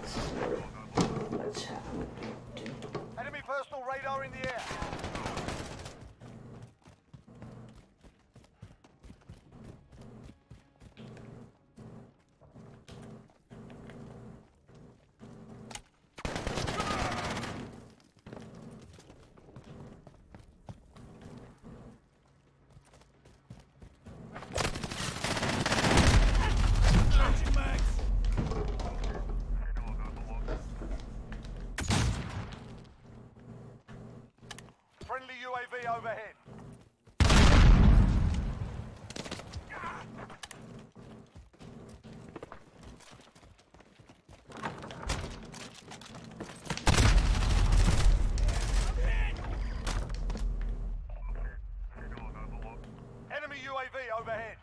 Let's have Enemy personal radar in the air. Friendly UAV overhead. Enemy UAV overhead.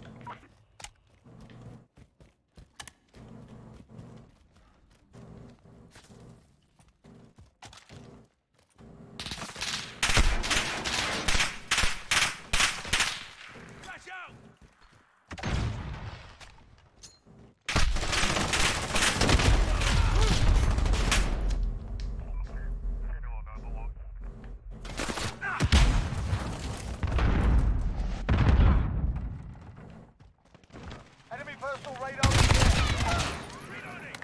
Enemy personal radar in the air. Reloading.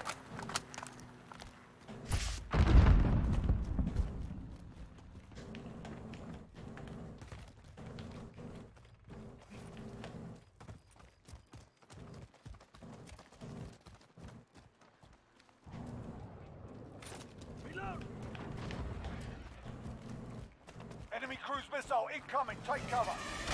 Reload. Enemy cruise missile incoming. Take cover.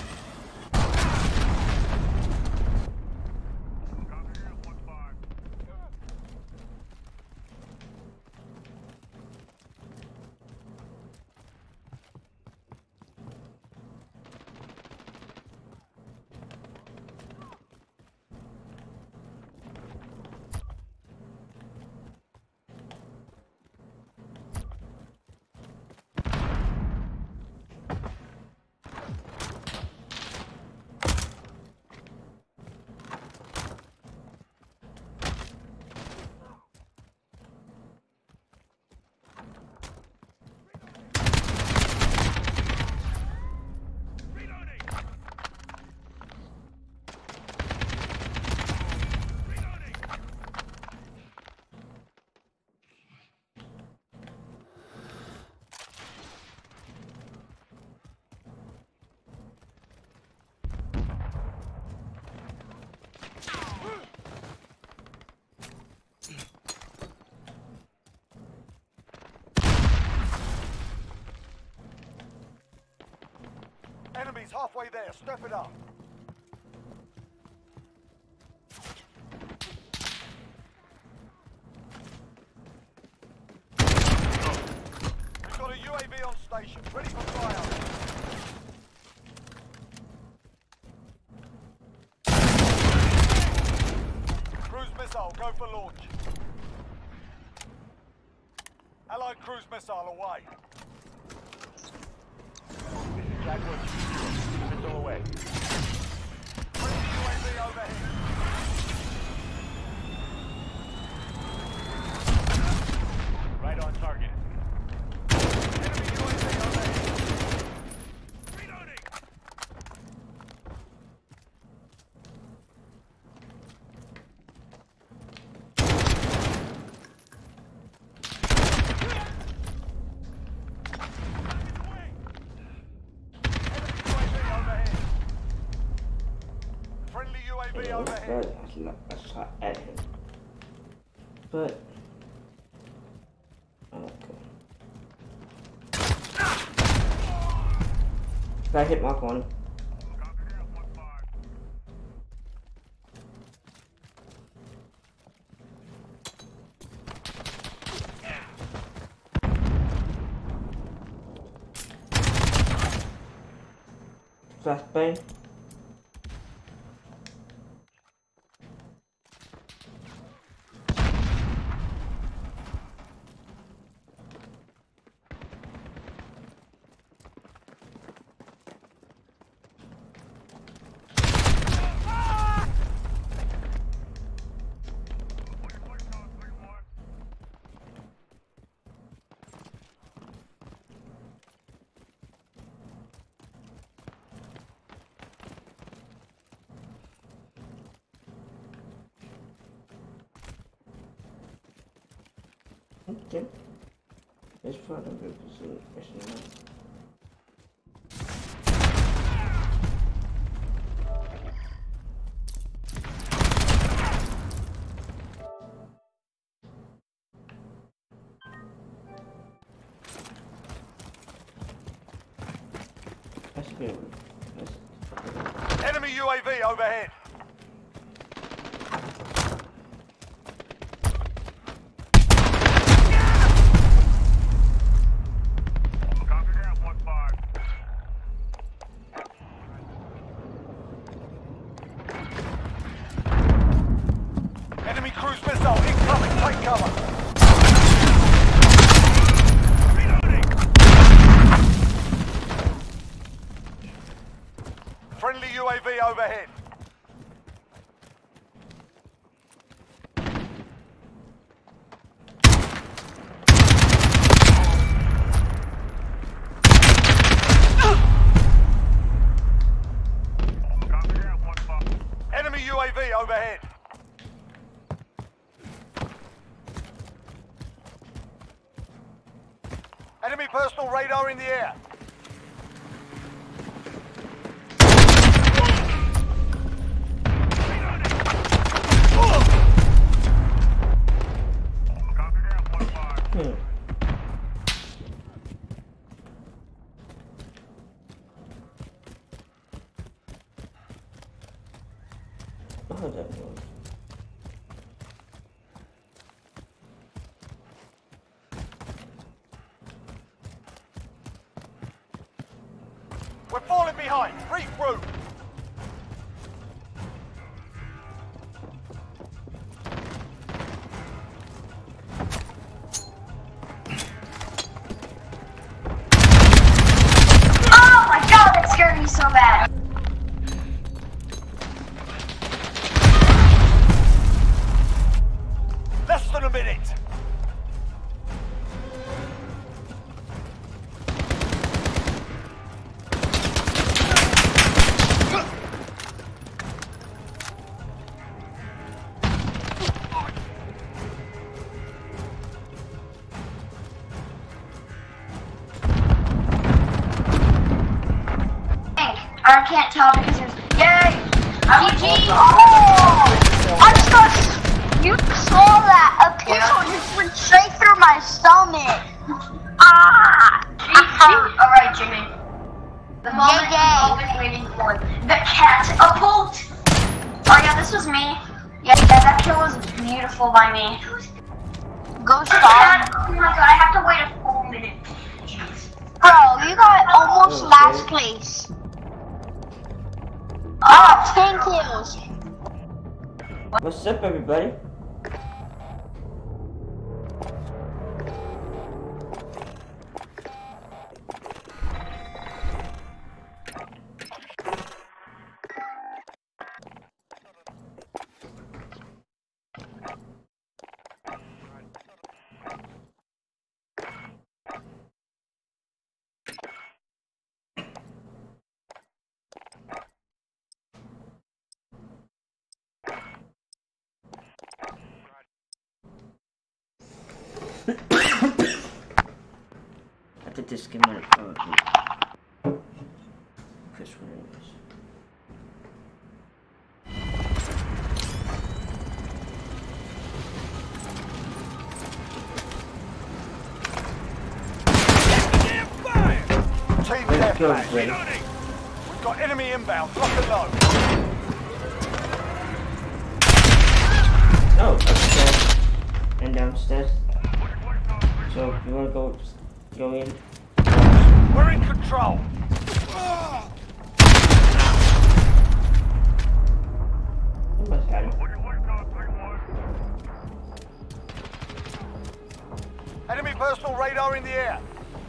Enemies halfway there. Step it up. We've got a UAV on station, ready for fire. Cruise missile, go for launch. Allied cruise missile away. Jaguar 2-0. Missile away. Friendly UAV overhead. Right on target. Enemy UAV overhead. Reloading. UAV overhead. I shot at him. But okay. Got hit mark on him. Flashbang. ¿Quién? Es para que es no. Así que Enemy UAV overhead. Copy that, 1-5. Enemy cruise missile incoming. Take cover. Reloading! Friendly UAV overhead. Copy that, 1-5. Enemy UAV overhead. Enemy personal radar in the air. Copy that, 1-5. Oh, that was. We're falling behind. Regroup. Oh my god, that scared me so bad. Less than a minute. I can't tell because there's yay! GG! Oh! I just got you saw that a pistol just went straight through my stomach. Ah! Alright, Jimmy. The moment I've been waiting for. The catapult! Oh yeah, this was me. Yeah, that kill was beautiful by me. Go stop. Oh my god, I have to wait a full minute. Jeez. Bro, you got almost last place. Oh, 10 kills. What's up, everybody? I did this game on a phone. Chris Williams. Team Let's go, deathmatch. Brady. We've got enemy inbound. Lock and load. Oh, upstairs and downstairs. So if you wanna go in. We're in control. Almost had him. Enemy personal radar in the air.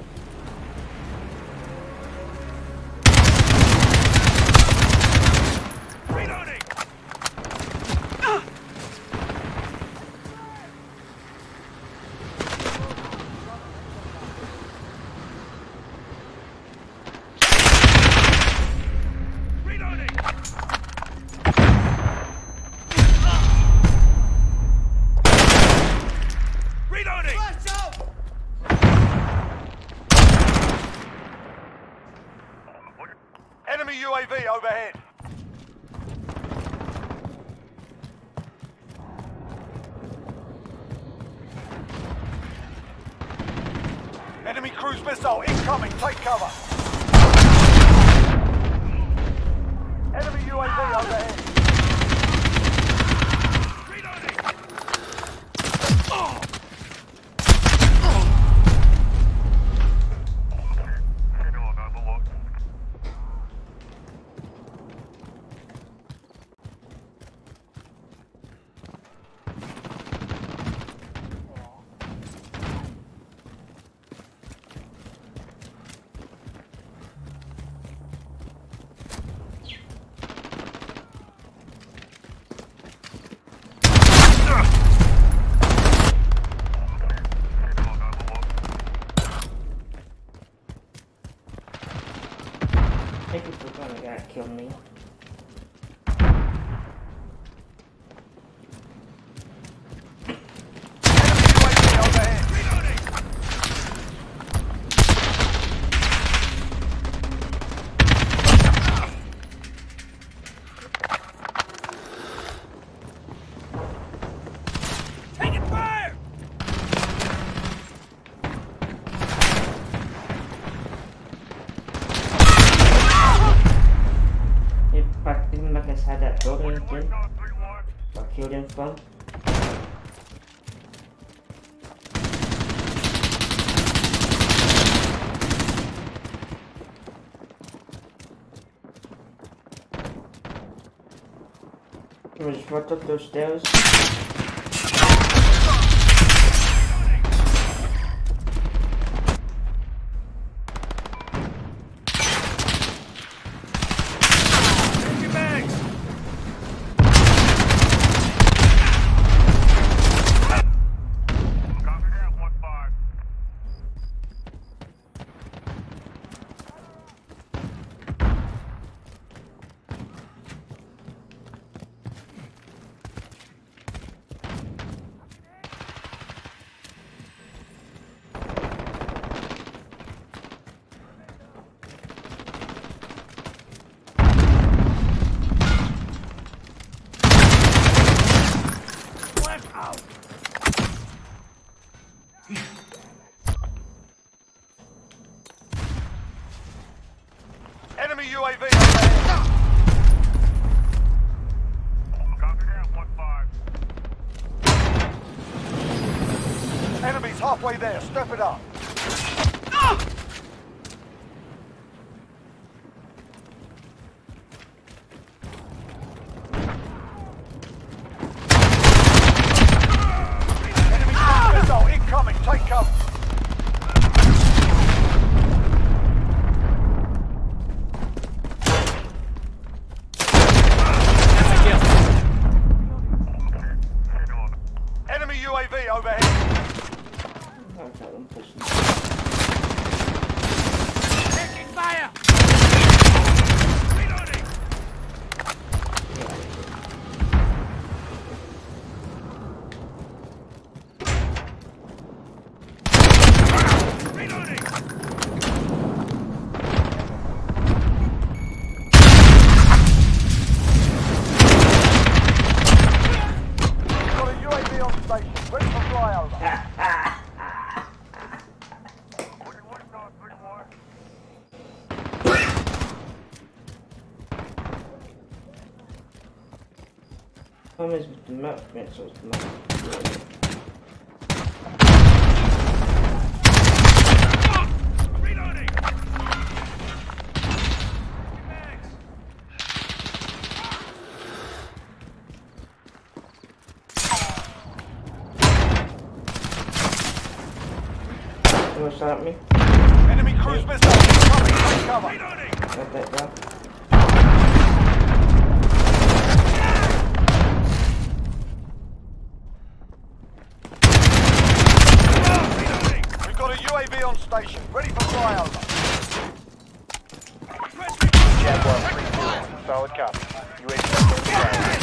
Reloading! Enemy UAV overhead. Enemy cruise missile incoming. Take cover. Enemy UAV overhead. I think it's gonna gotta kill me. UAV overhead. Taking fire! Even back inside that building again. I killed him from. We just walked up those stairs. Enemy UAV overhead. Copy that, 1-5. Enemies halfway there. Step it up. Enemy cruise missile incoming. Take cover. Enemy UAV overhead. Okay, I'm pushing. Taking fire! Reloading! Reloading! Got a UAV on station. Ready for flyover. 41 stars, 31. Problem is with the map, man, so it's the map. Reloading! You wanna shot at me? Enemy cruise missile incoming. Take cover. Reloading! Got that down. Reloading! We've got a UAV on station. Ready for flyover. Jaguar 3-2. Solid copy. UAV on station.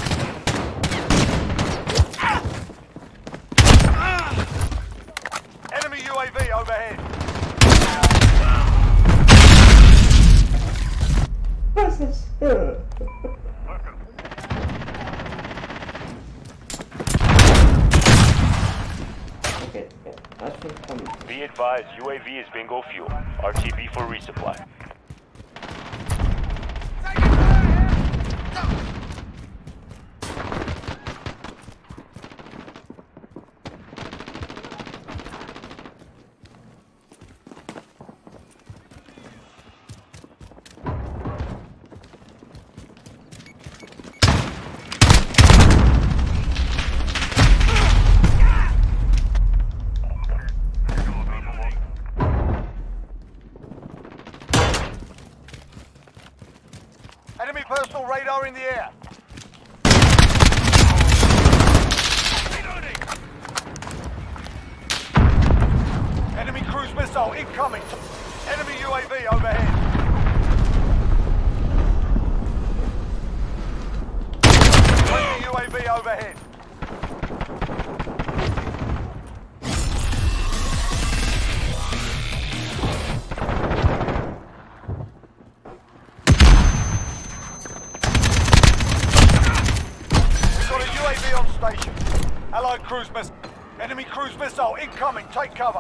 Enemy UAV overhead. What's the Okay, I think Be advised, UAV is bingo fuel. RTB for resupply. Enemy personal radar in the air. Enemy cruise missile incoming. Enemy UAV overhead. Enemy UAV overhead. UAV on station. Allied cruise missile. Enemy cruise missile incoming. Take cover.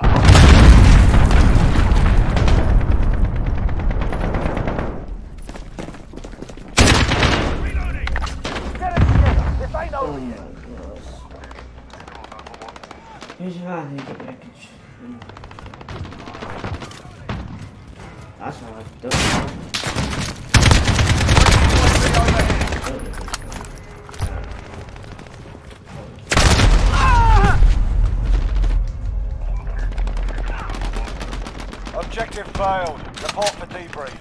Reloading! Get it together. This ain't Oh over my yet. gosh. Here's your package. That's all I've done. UAV overhead. Objective failed. Report for debrief.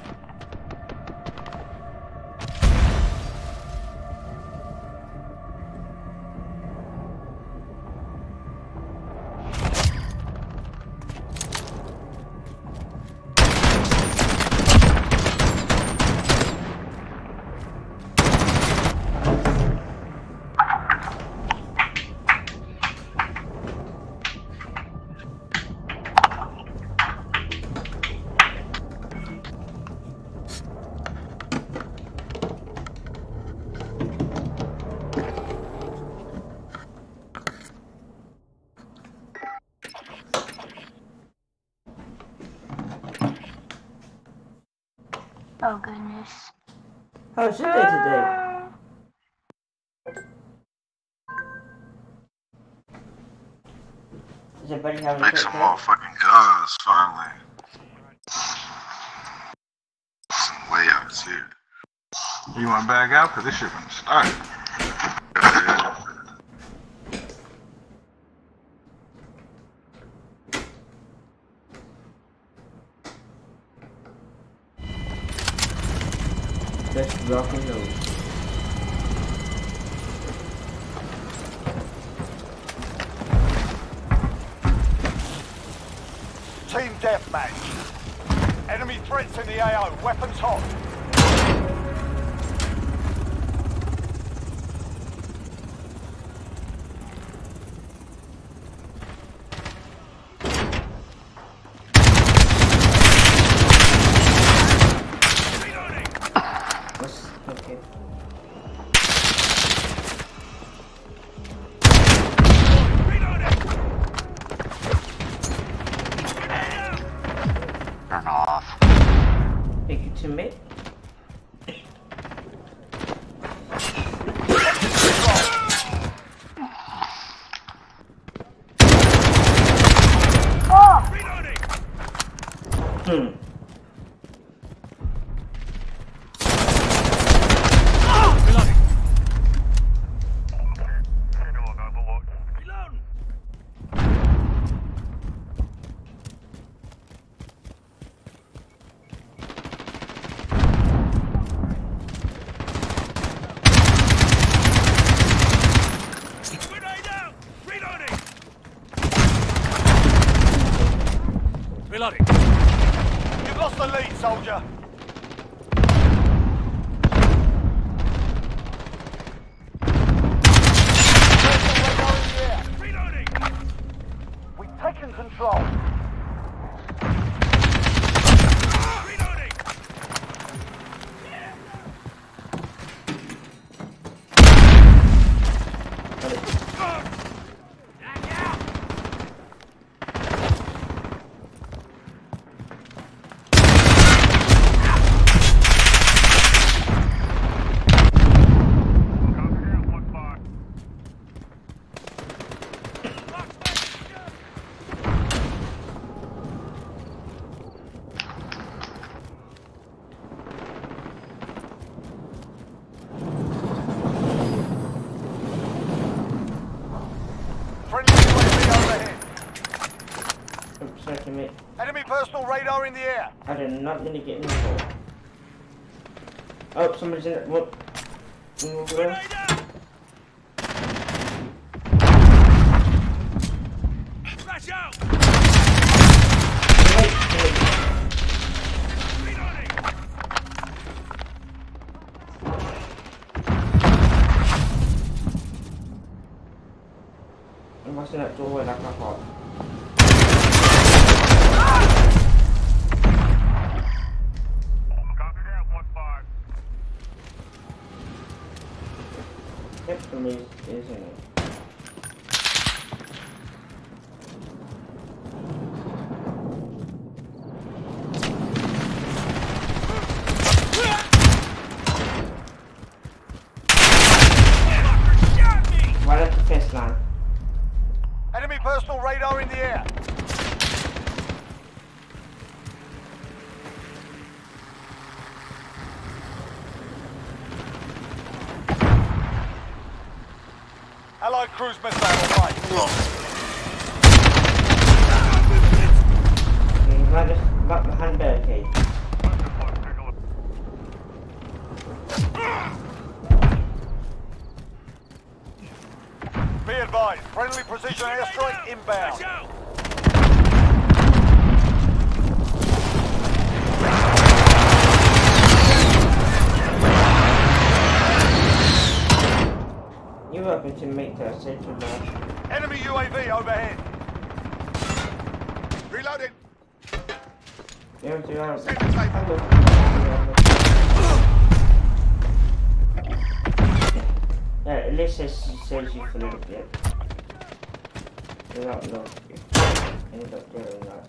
Oh goodness. How's your day today? Is everybody having a Make great some day? motherfucking guns finally. Some way out here. You want to back out? Cause this shit gonna start. Let's rock and roll. Team deathmatch. Enemy threats in the AO. Weapons hot. What's okay? Turn off. Thank you, teammate. Hmm. Reloading! You've lost the lead, soldier. Reloading! We've taken control. Reloading! 3 in the air. I did not really get in the hole. Oh, somebody's in it. What? Grenade out! Flash out! Wait. Reloading! I'm watching that doorway like I thought. Copy that, 1-5. Yep, for me, isn't it? Right at the fence line. Enemy personal radar in the air. Allied cruise missile away. Right behind the barricade. Be advised, friendly precision airstrike inbound. Flash out! You're welcome to make that safe for now. Enemy UAV overhead. Reloading! You have to have Send the type. Yeah, at least it saves you for a little bit. Without no, end up doing that.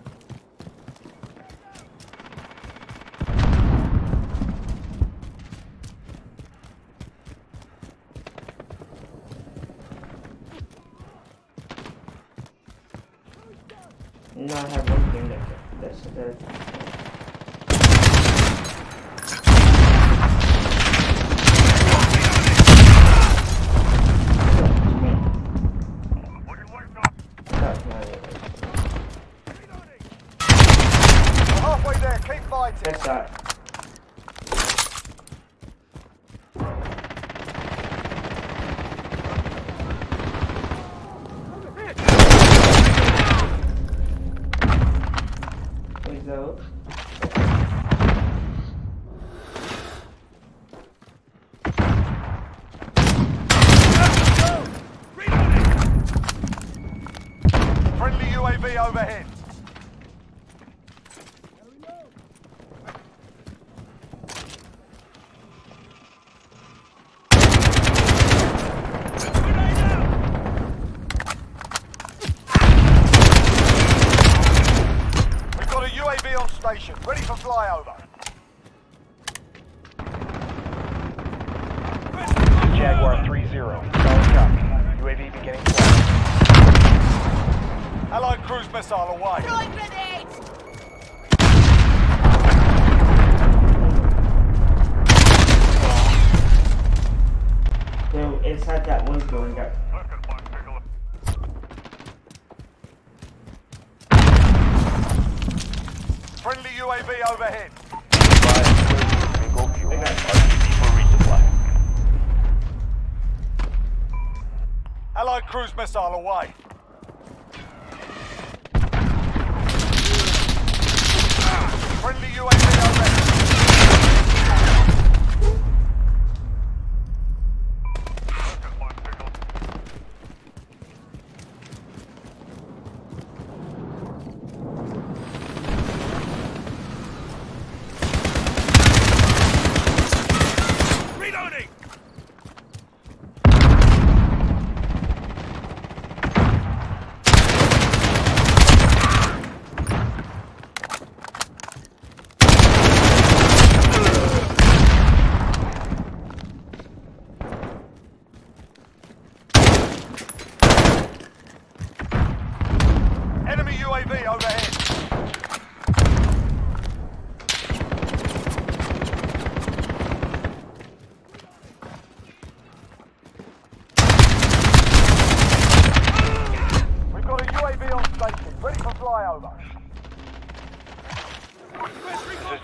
No, I have one thing that's the. Halfway there, keep fighting. That's that. Please though. Friendly UAV overhead. We've got a UAV on station, ready for flyover. Jaguar 3-0. Solid copy. UAV beginning flight. Allied cruise missile away. So inside that one door and got. Friendly UAV overhead. Bingo fuel. RTB for resupply. Allied cruise missile away. Friendly UAV overhead. Reloading!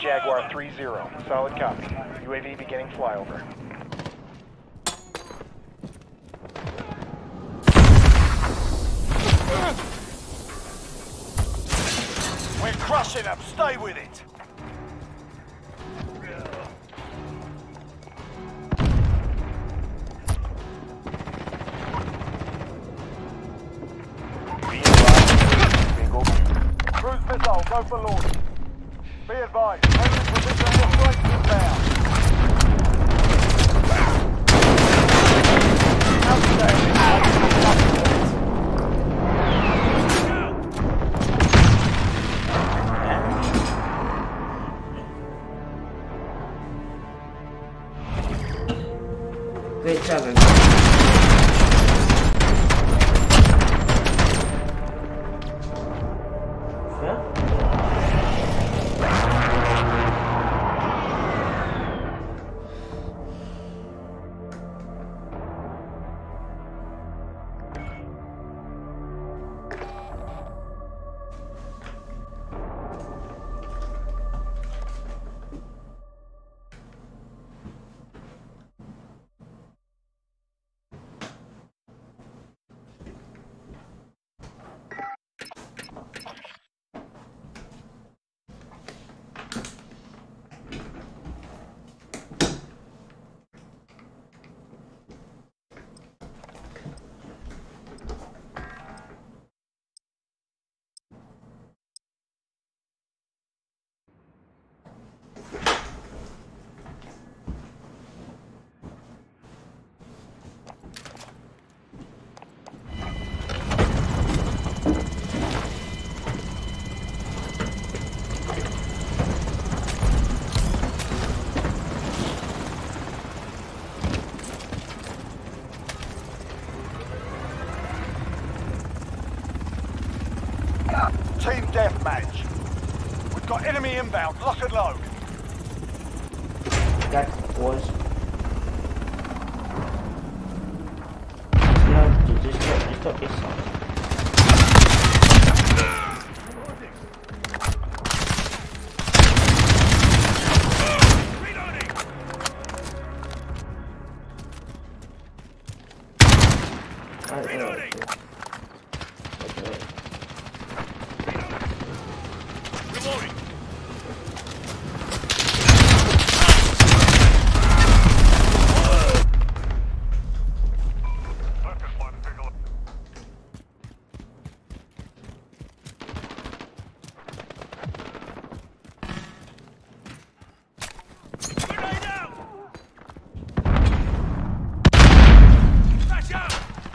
Jaguar 3-0. Solid copy. UAV beginning flyover. We're crushing them. Stay with it. Be advised, bingo. Cruise missile, go for launch. Be advised, enemy position airstrike inbound. Great job, man. Team deathmatch. We've got enemy inbound. Lock and load. That was. No, just stop this side. Reloading. Reloading. Grenade out. Flash out.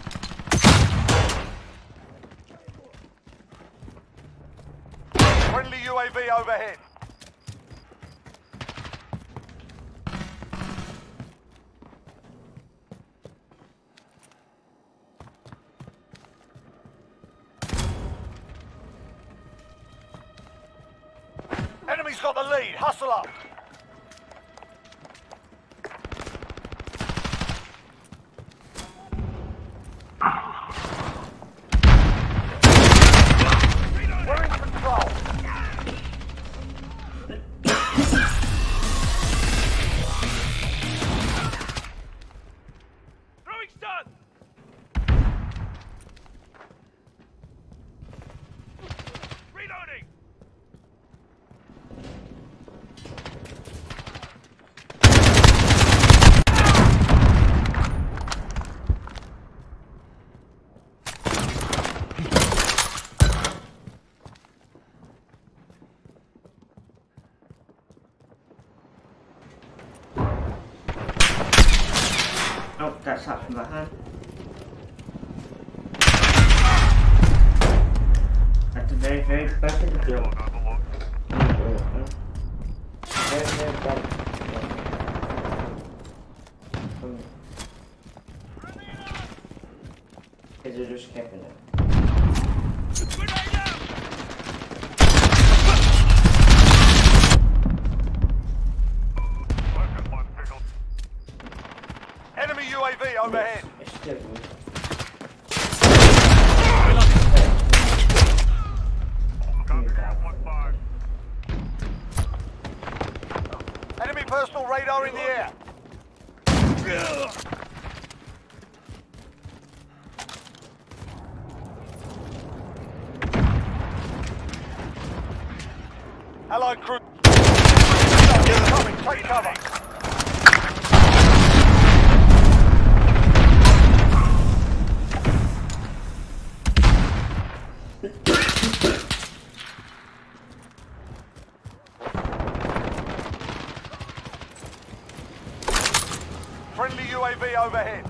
Friendly UAV overhead. Enemy's got the lead. Hustle up. We're in control. Throwing stun. Reloading. Oh, that's up from behind. That's a very, very perfect kill. Very, very bad. Because they're just camping it. Grenade out. Enemy UAV overhead. It's still good. personal radar in the air. Allied crew. Incoming, take cover. Friendly UAV overhead.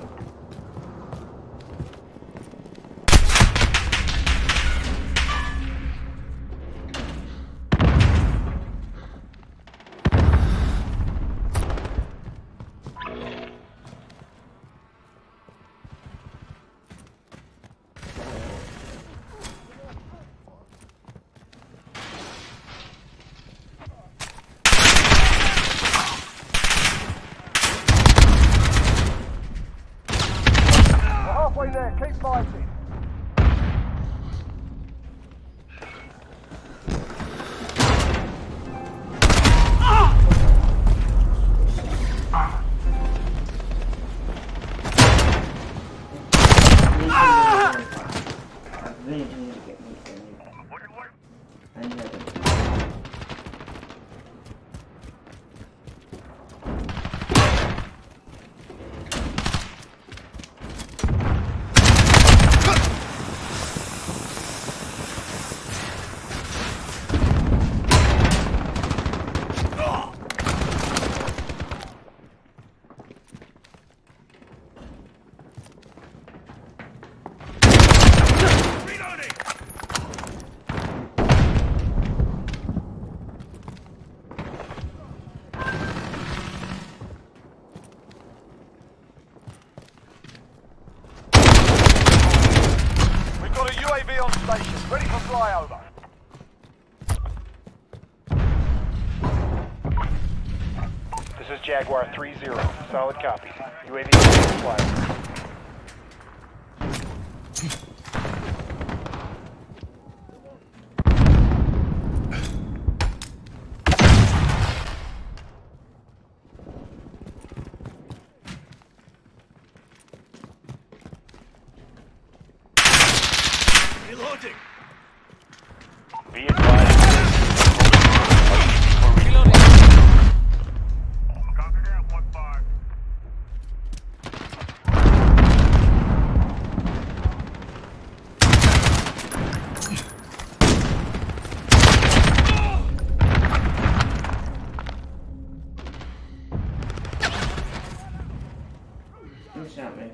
Halfway there, keep fighting. I really need to get me I need to Reloading! We've got a UAV on station, ready for flyover. This is Jaguar 3-0. Solid copy. UAV beginning flyover. Reloading! Be advised. Reloading! Copy that, 1-5. Who shot me?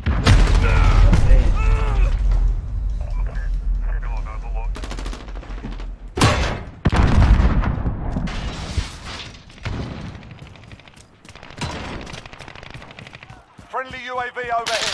Friendly UAV overhead.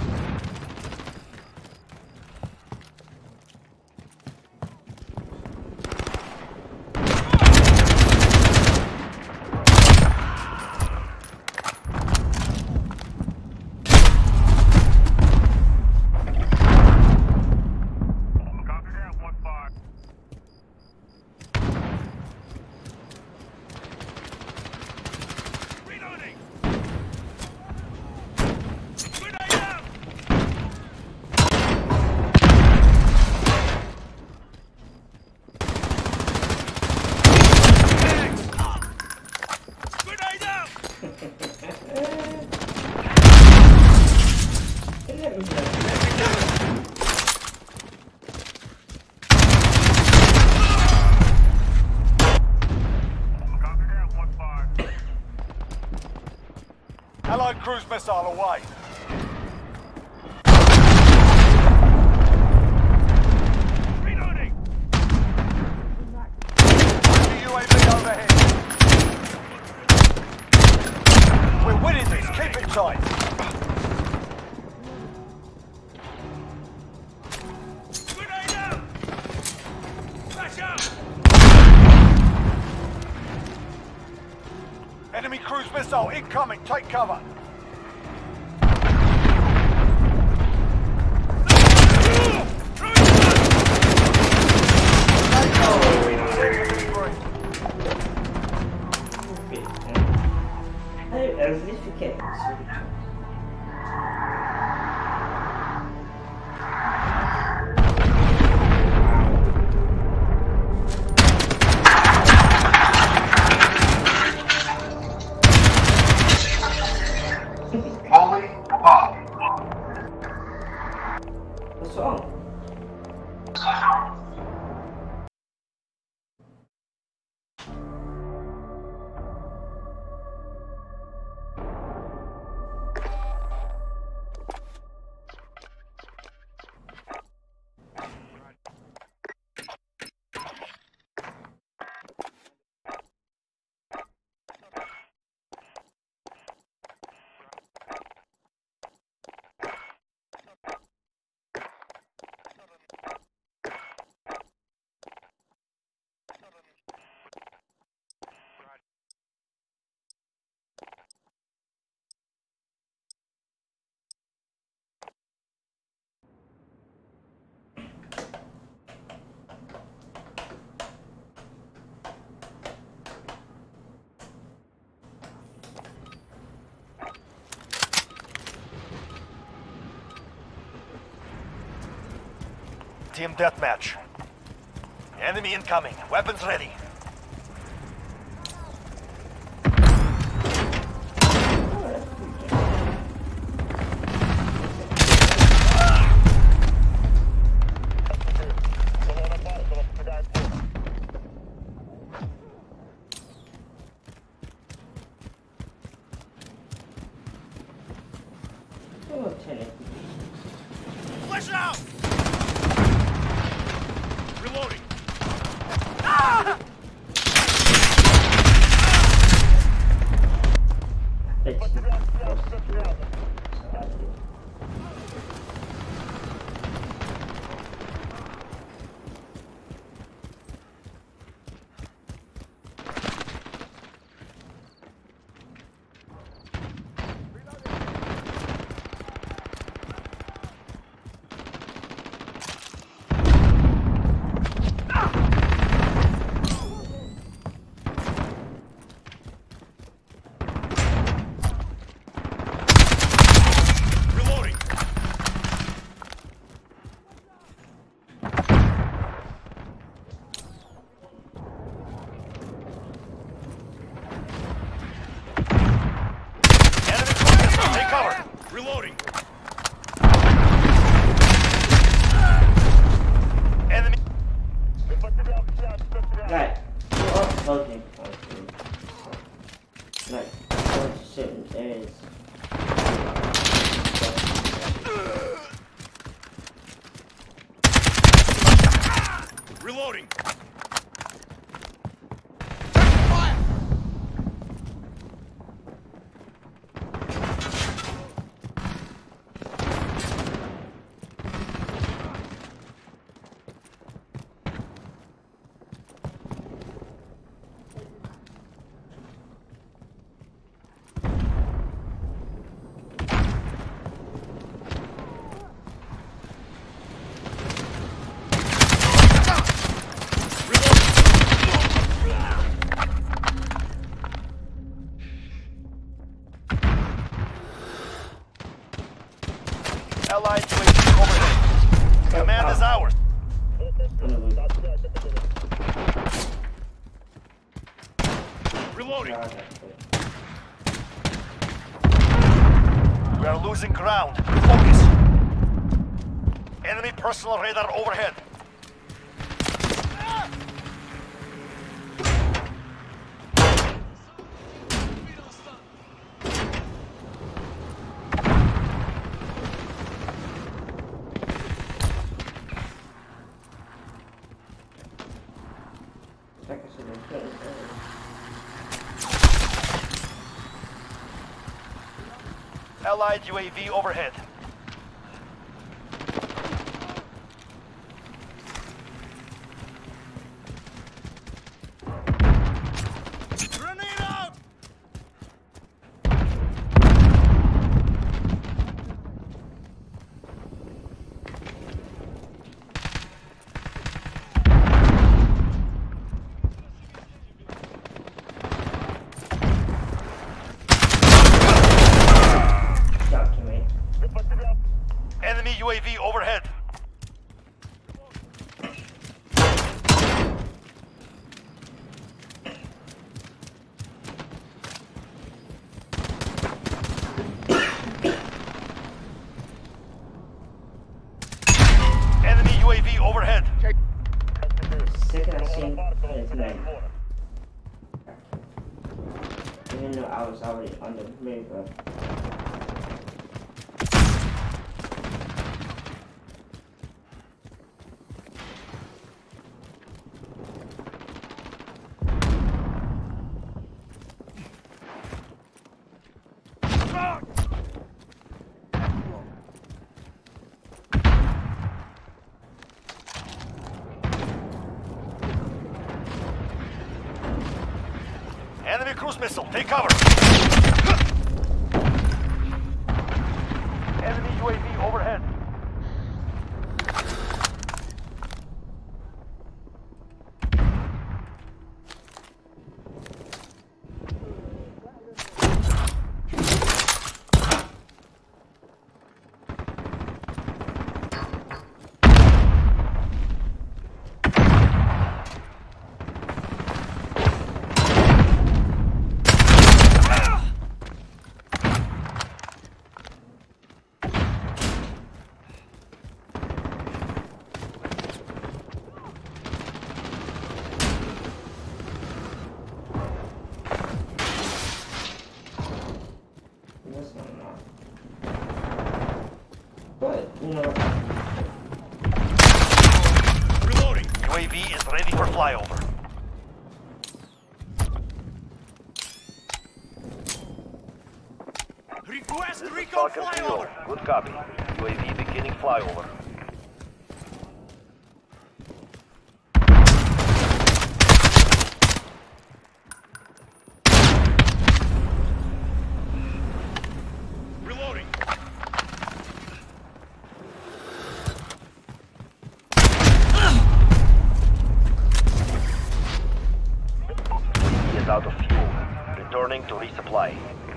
Copy that, 1-5. Reloading! Grenade out! Grenade out! Copy that, 1-5. Allied cruise missile away. Reloading! Friendly UAV overhead. We're winning this, keep it tight. Grenade out! Flash out! Enemy cruise missile incoming, take cover. Okay. Ganz nicht verkehrt. Holy fuck. What's wrong? Team deathmatch. Enemy incoming. Weapons ready. Oh, tennis. Flash it out! Reloading. Ah! Reloading. Enemy cruisers, take cover. Reloading. Enemy. Right. You are bugging. Like, going to certain areas. Reloading. Allied UAV overhead. Command is ours. Reloading. We are losing ground. Focus. Enemy personal radar overhead. Allied UAV overhead. Grenade out! UAV overhead. Enemy UAV overhead. Second I seen his name. Even though I was already on the river. Enemy cruise missile, take cover. Enemy UAV overhead. This one not. But, you know. Reloading. UAV is ready for flyover. Request recon flyover. Good copy. UAV beginning flyover. Reloading. UAV is out of fuel. Returning to resupply.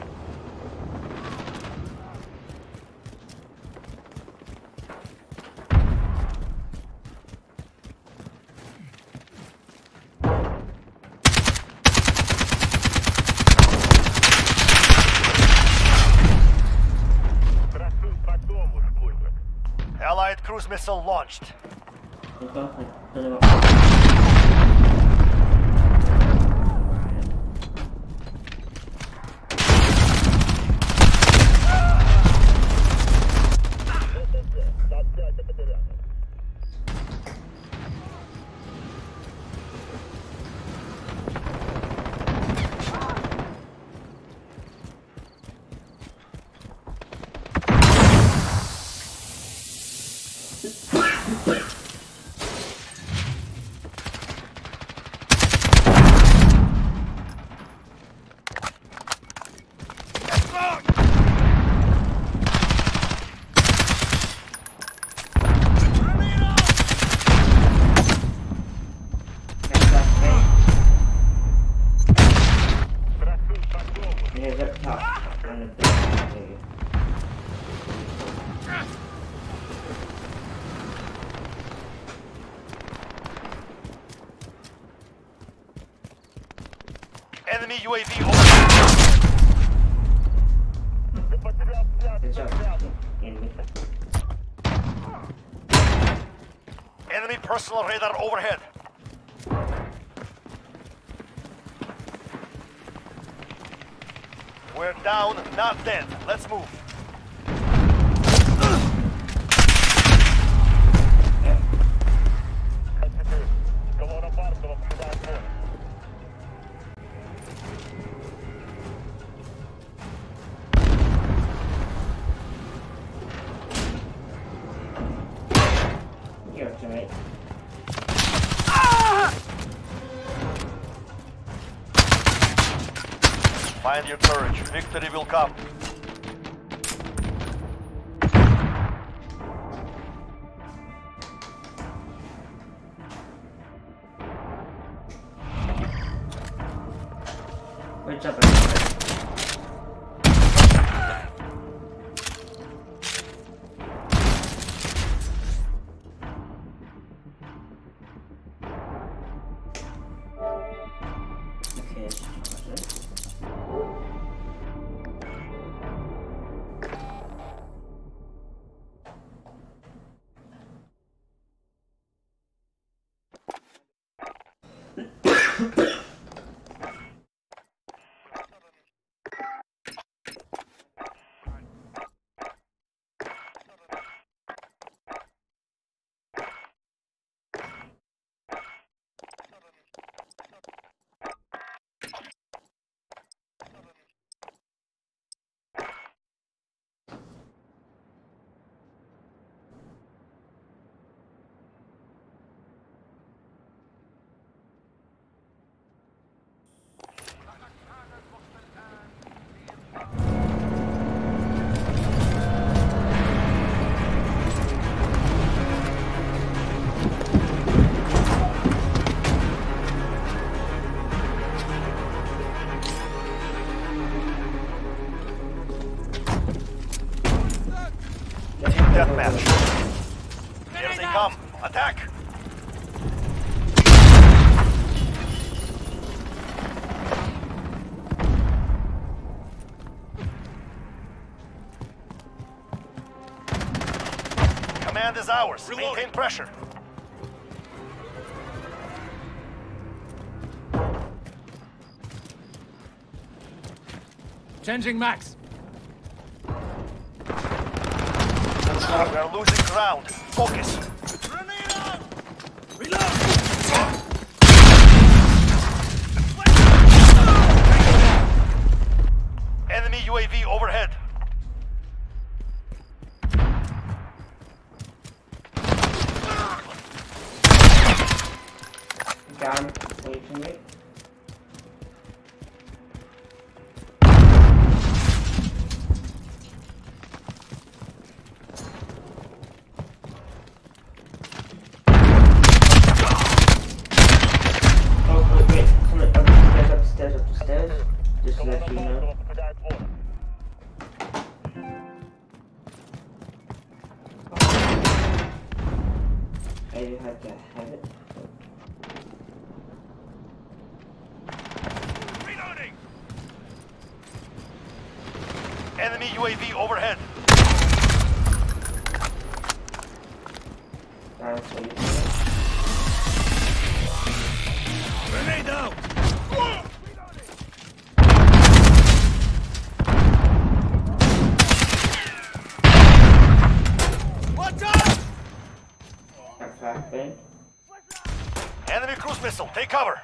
Allied cruise missile launched. They both like put it up. Here's up top on the big. Enemy UAV overhead. Good job. Enemy. Enemy personal radar overhead. We're down, not dead. Let's move. Here, Jimmy. Find your courage. Victory will come. Good job, everybody. deathmatch. Here they come. Attack! Command is ours. Maintain pressure. Changing max. We are losing ground. Focus. Reload! Enemy UAV overhead. Down, away from me. Oh, wait, come upstairs, upstairs. Just to let you know. I do have to have it. Reloading! Enemy UAV overhead. Down, so you can. Grenade out! Watch out! Flashbang. Enemy cruise missile. Take cover.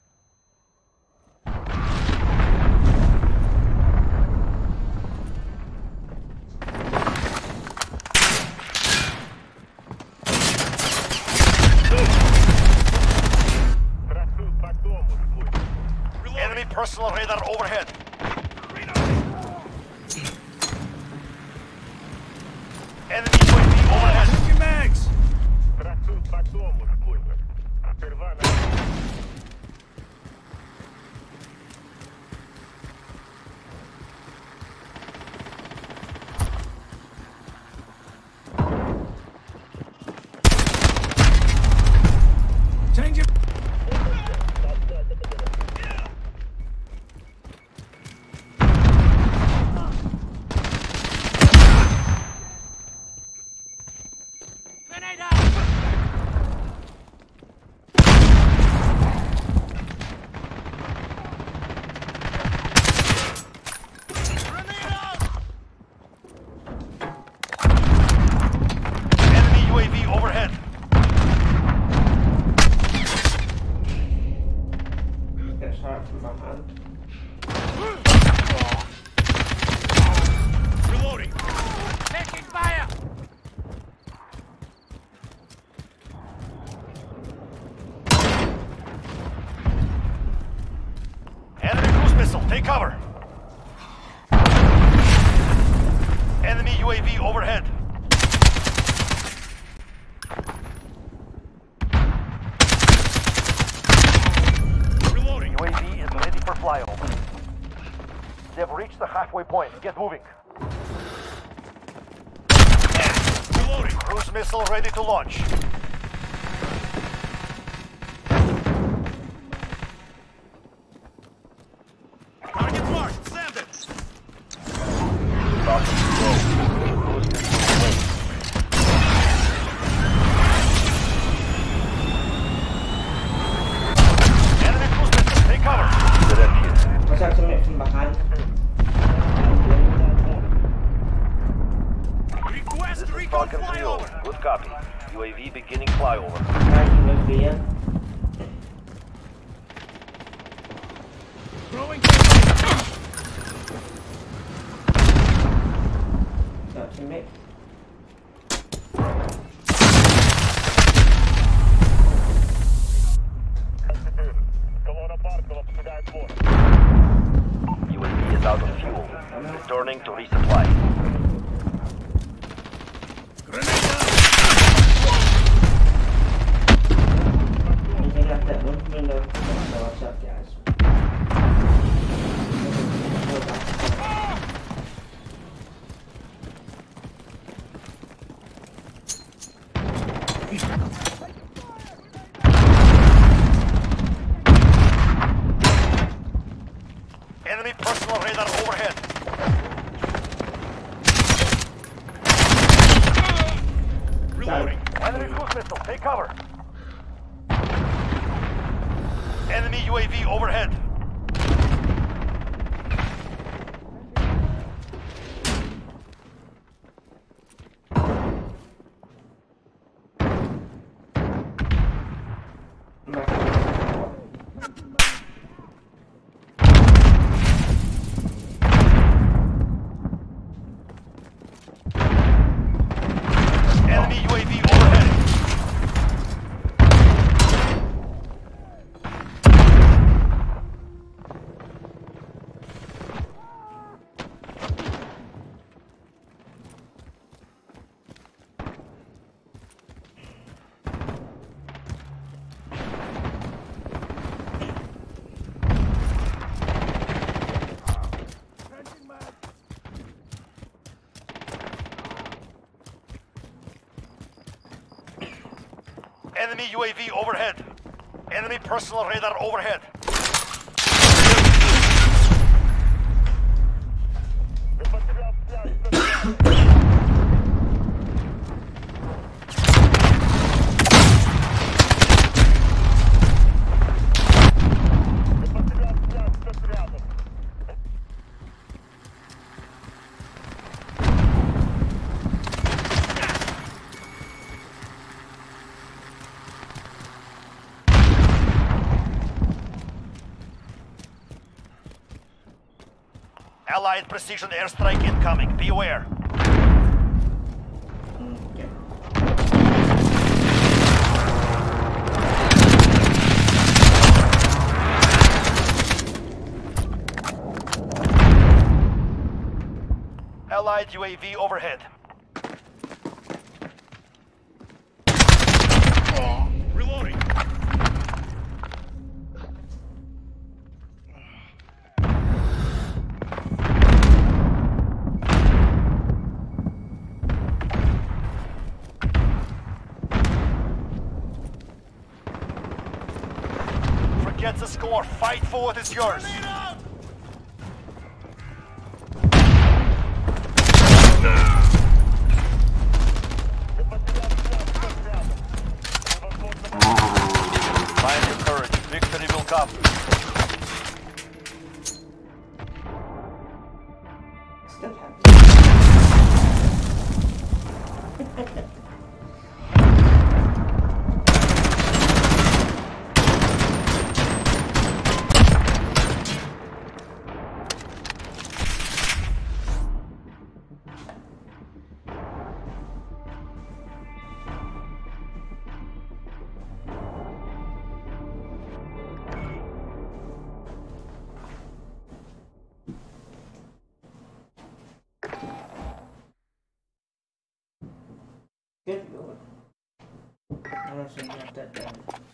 Enemy personal radar overhead. Enemy UAV overhead. Changing mags! Changing. Grenade out! Enemy UAV overhead. Get shot from behind. Reloading! Taking fire! Enemy cruise missile. Take cover. Enemy UAV overhead. Reloading! UAV is ready for flyover. They've reached the halfway point. Get moving. Reloading! Cruise missile ready to launch. Target marked! Send it! Enemy cruise missile. Take cover. Watch out, something from behind. Request This is recon Falcon 3-0. flyover! Good copy. UAV beginning flyover. Behind you, here. Throwing Got me. UAV is out of fuel. Returning to resupply. grenade out! Anything like that one window. So watch out, guys. personal radar overhead. Reloading. Enemy cruise missile, take cover. Enemy UAV overhead. Enemy UAV overhead. Enemy UAV overhead. Enemy personal radar overhead. Allied precision airstrike incoming. Be aware. Okay. Allied UAV overhead. Reloading. Forget the score. Fight for what is yours. Find your courage. Victory will come. Still happy. Good lord. I don't think not that bad.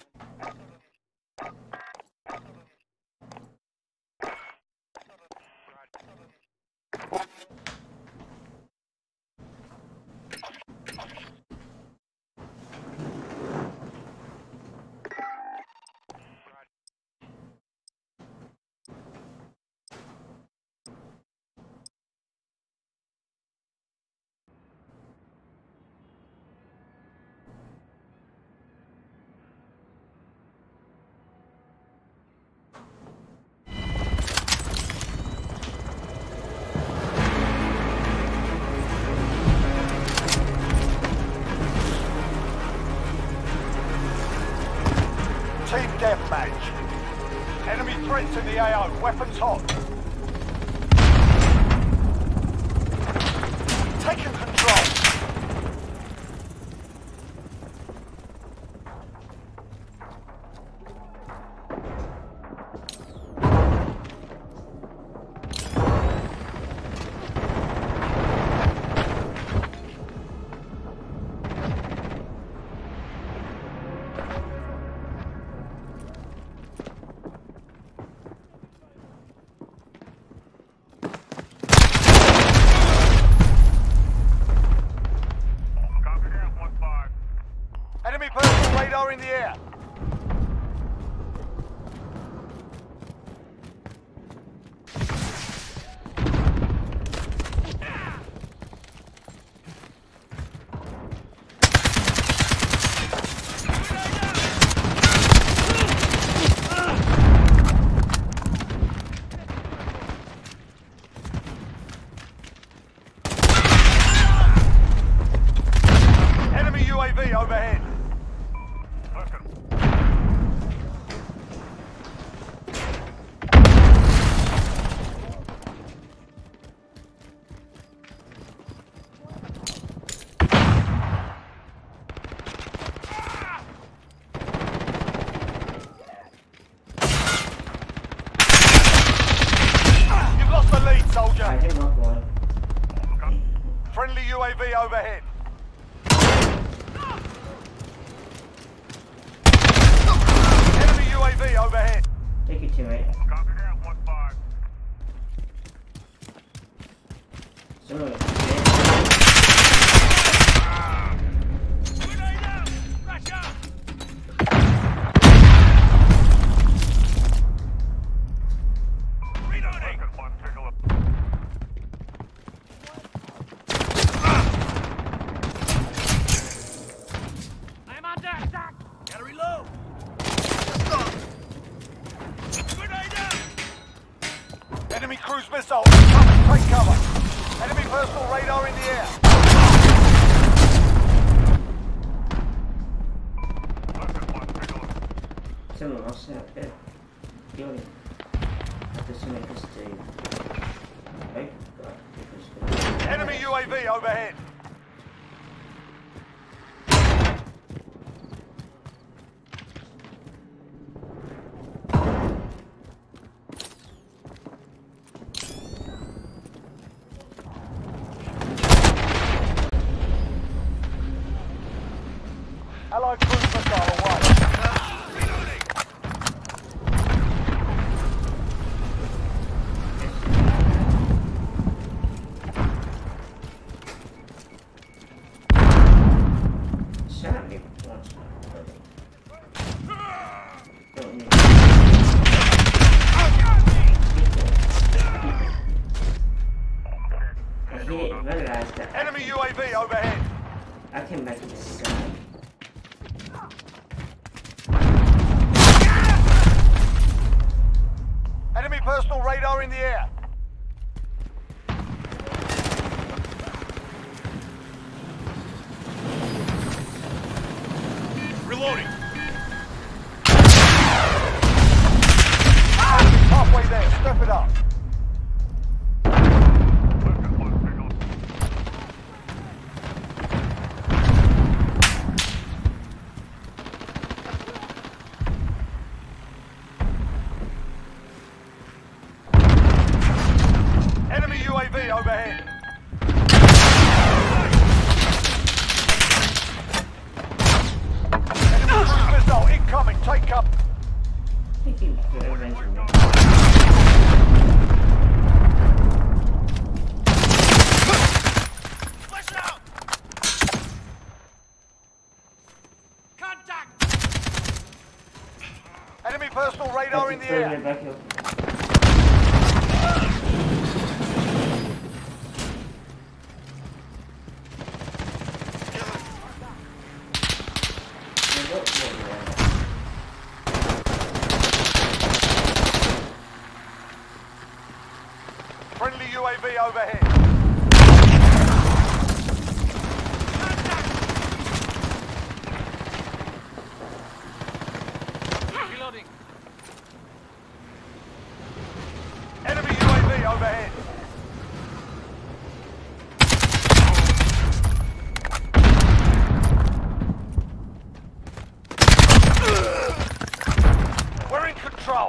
Team deathmatch. Enemy threats in the AO. Weapons hot. Taking control. UAV overhead. You've lost the lead, I soldier. did not one. Friendly UAV overhead. Enemy UAV overhead. Take your teammate. Copy that, 1-5. Similar. Grenade out! Flash out! Reloading! One, take a look. I'm under attack! Gotta reload! Grenade out! Enemy cruise missile incoming. Take cover. Enemy personal radar in the air. One, take a look. Similar, I'll say up there. Healing. Have to send this to. Right? Right. Enemy UAV overhead. Allied cruise missile away. Reloading! Shot me once. Don't need. I didn't realize that. Enemy UAV overhead. I came back to the side. Enemy personal radar in the air. Reloading! Halfway there. Step it up. One, take a look. Enemy UAV overhead. Enemy cruise missile incoming. Take cover. Thinking for eventually. Flash out! Contact! Enemy personal radar in the air. Back here. Friendly UAV overhead. Reloading! Enemy UAV overhead. We're in control.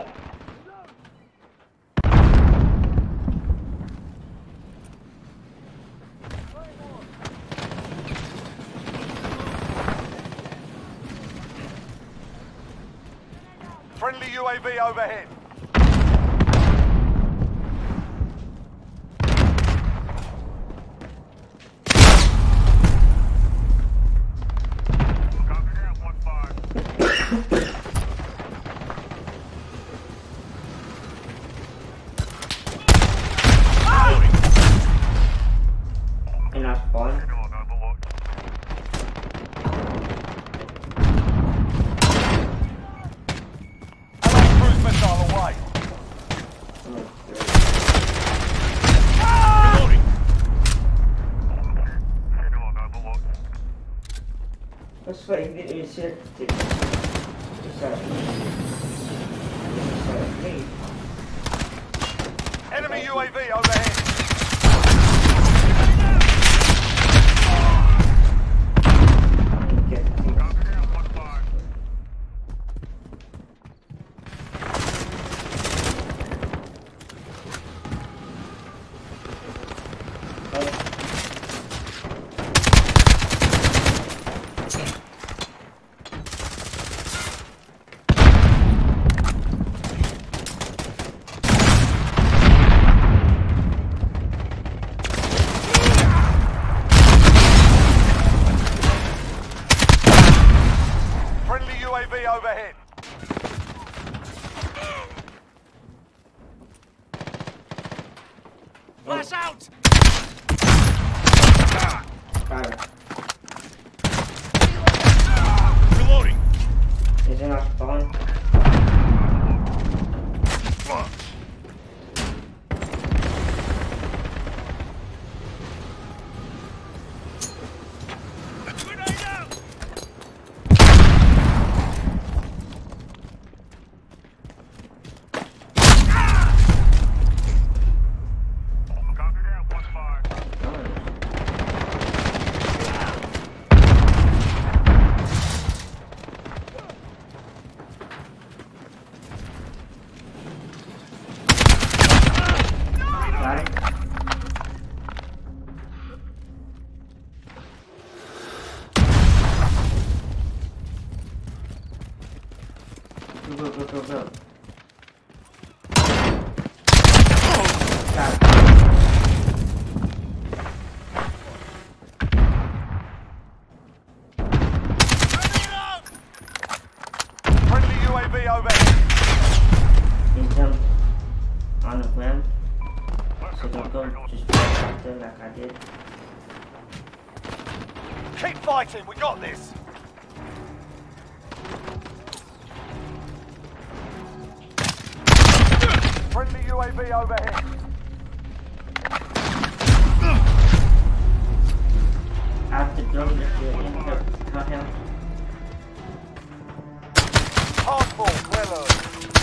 Friendly UAV overhead. Copy that, 1-5. In our spawn. Take a look, have a look. Allied cruise missile away. swear he literally said to me. It's like me. Enemy UAV overhead. Get the thing. Copy down, 1-5. Friendly UAV overhead. Flash out! Got it. Reloading! Is it not spawn? Grenade out! Copy down, 1-5. Got it? Go. Got it. Friendly UAV overhead. He jumped on the ground. So don't go just back there like I did. Keep fighting, we got this. Friendly UAV overhead. Out the drone if you're in the hotel. Hardball, well earned.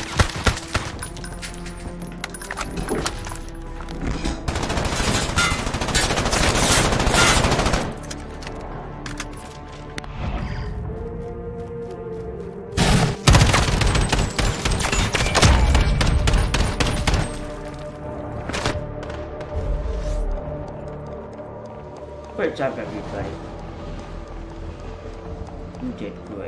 Great job, everybody. You did great.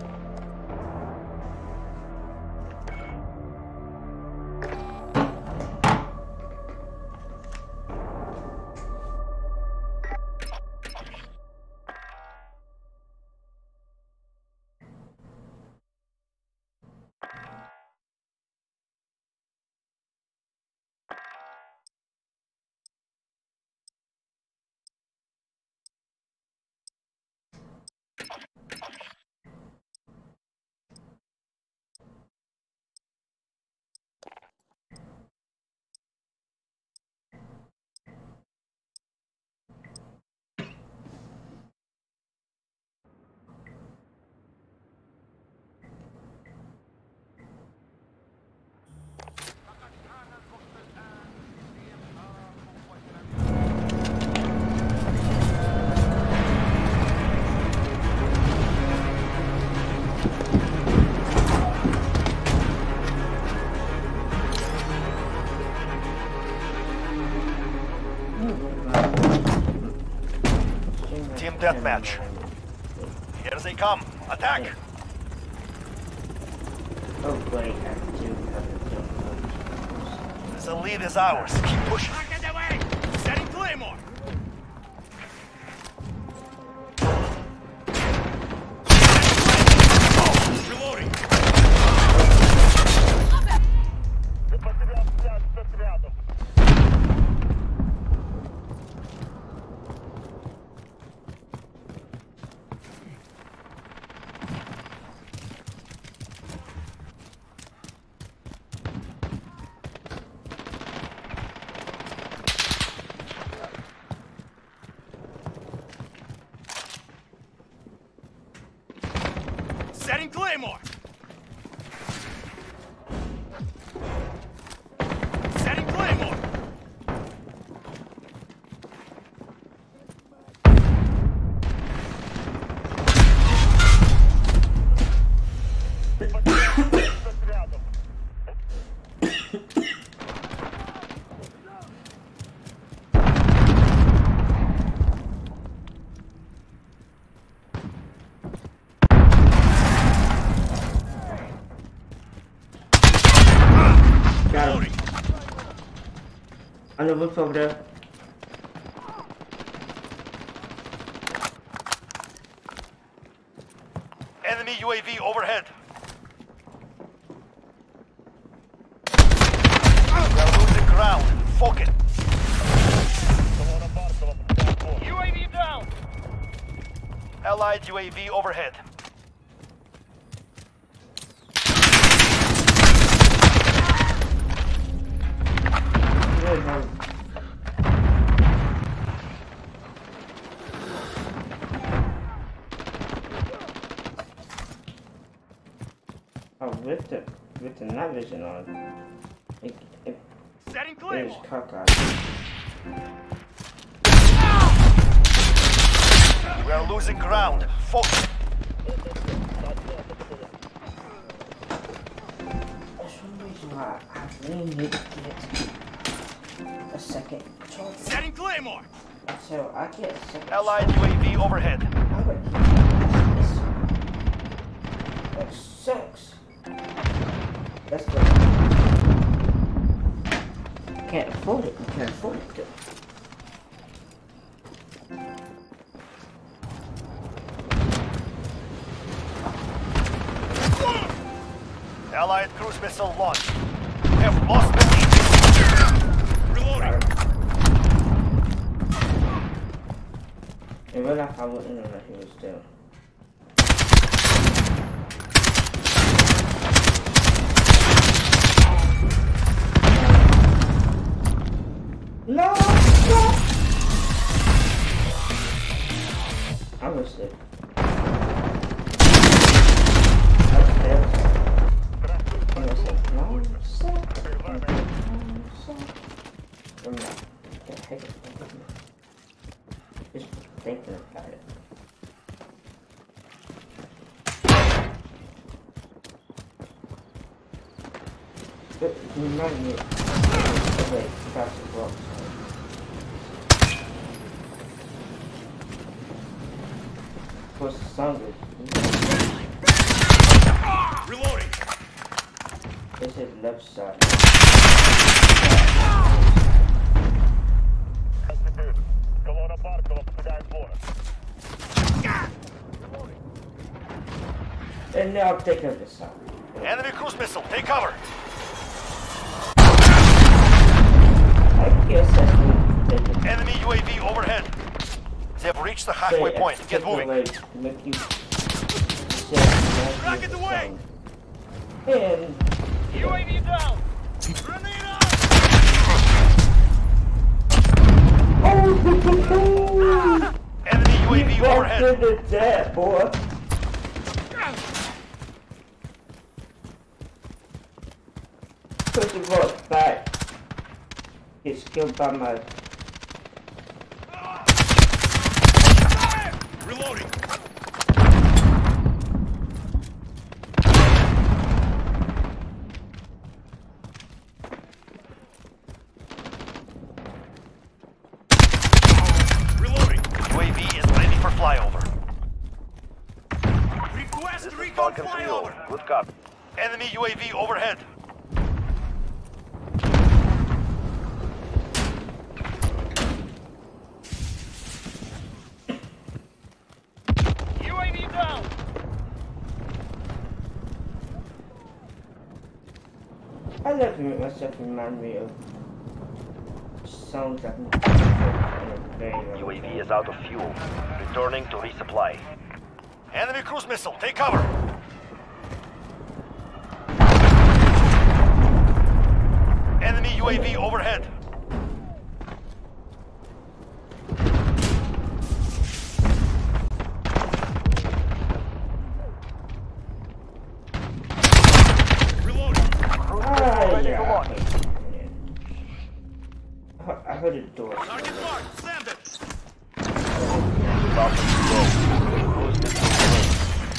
Team deathmatch. Here they come. Attack! Hopefully, I do have a jump. The lead is ours. Keep pushing. Get away! Setting Claymore! Reloading! Setting Claymore. Setting Claymore. Got him. On the roof over there. Enemy UAV overhead. We're losing ground. Focus. UAV down. Allied UAV overhead. Good, man. Oh, with the night vision on, it Setting is Claymore. cockeyed. We are losing ground. Focus. That's one reason why I really need to get a second charger. Setting Claymore. So I get a second Allied UAV overhead. I'm gonna keep this. That sucks. That's the. Can't afford it. You can't afford it. Though. Allied cruise missile launched. We have lost the lead. Reloading. In real life, I wouldn't know that he was still. No! I missed it. Just thinking about it. But you remind me of a classic rock song. What's the song is? Reloading. This is left side. And now I'll take care of this side. Enemy cruise missile. Take cover. I guess that's what they did. Enemy UAV overhead. They have reached the halfway Say, point. Get take moving. away to make you Rocket away. And UAV down. Grenade out. oh, Enemy UAV you overhead. walked into that, boy. Push the rock back. Gets killed by my. Reloading. Reloading. UAV is ready for flyover. Request recon flyover. Good copy. Enemy UAV overhead. UAV down. I like to make myself remind me of songs I've in a very long UAV time. is out of fuel. Returning to resupply. Enemy cruise missile. Take cover. Enemy UAV overhead. heard a door. Target marked. Send it. Falcon 2-0. Close distance away.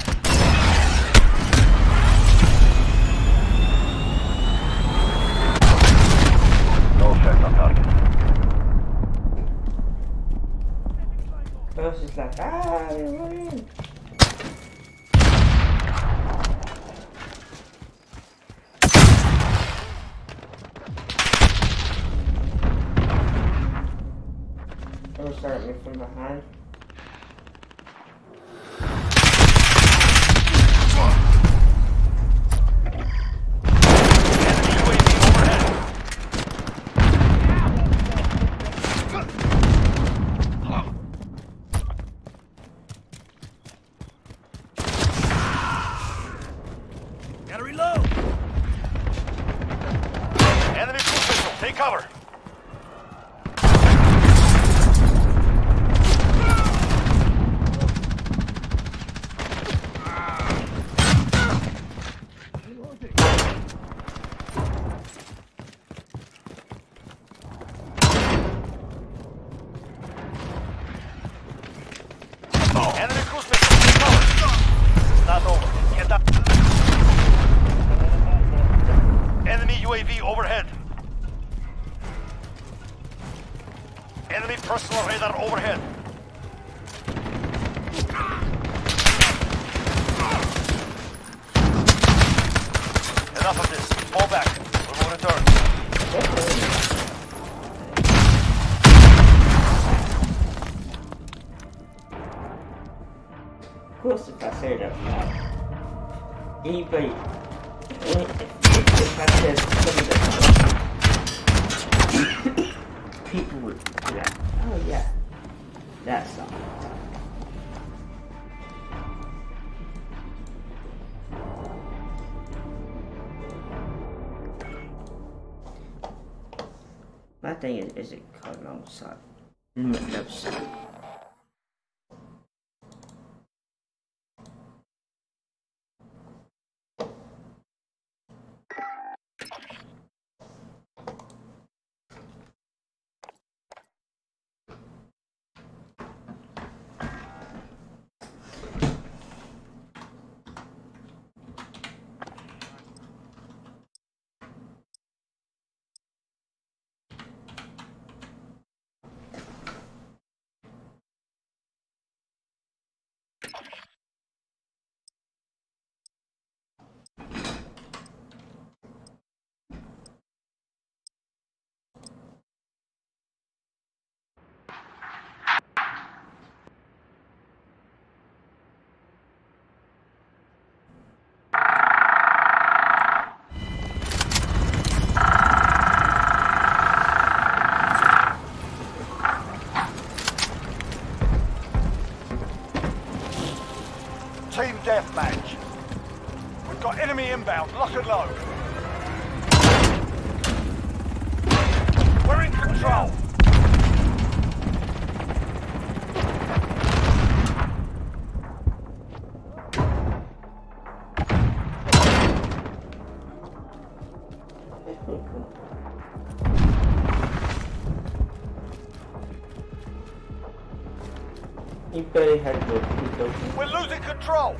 No effect on target. I was just like, you're running. They were starting me from behind. Gotta reload. Enemy cruise missile. Take cover. Enemy cruise missile. Take cover. It's not over. Get up. Enemy UAV overhead. Enemy personal radar overhead. Enough of this. Fall back. We will return. Of course, if I say that, anybody, if I said some of the people would be like, oh yeah, that song. My thing is it called alongside? No, sorry. Team deathmatch. We've got enemy inbound. Lock and load. We're in control. You better had to keep open. We're losing control.